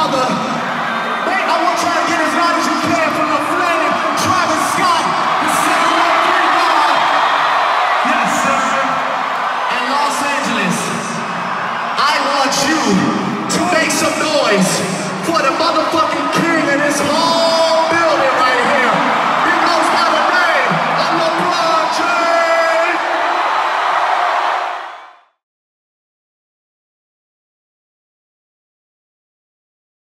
Godfather. Hey, I want y'all to get as loud as you can from the flame. Travis Scott, the 713 God. Yes, sir. In Los Angeles, I want you to make some noise for the motherfucking king of this hall.